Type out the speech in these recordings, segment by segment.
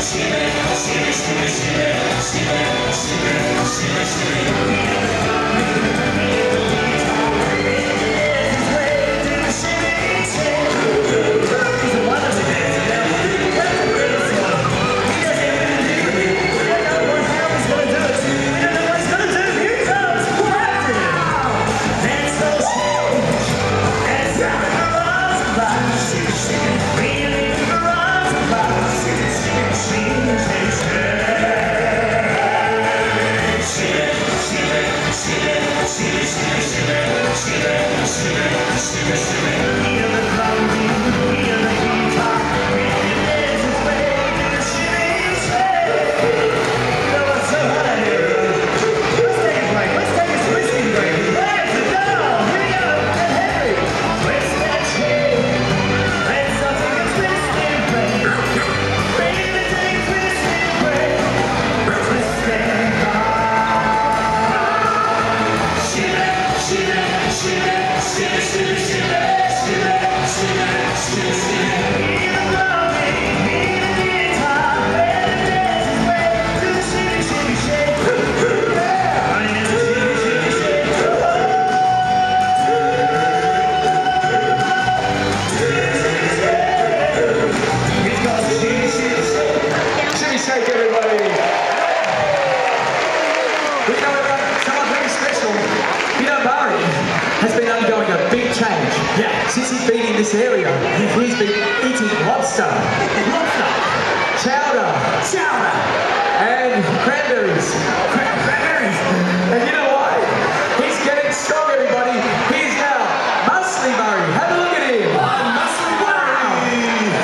Since he's been in this area, he's been eating lobster, chowder, and cranberries. And you know what? He's getting strong, everybody. He's now Muscly Murray. Have a look at him. Muscly Murray.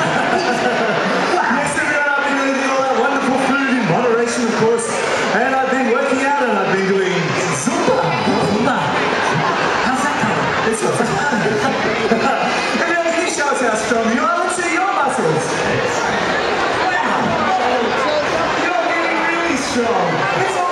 Yes, everyone, I've been eating all that wonderful food in moderation, of course. And I've been working out and I've been doing Zumba. How's that going? It's not fun. Everyone, can you show us how strong you are? Let's see your muscles. Wow. You're getting really strong.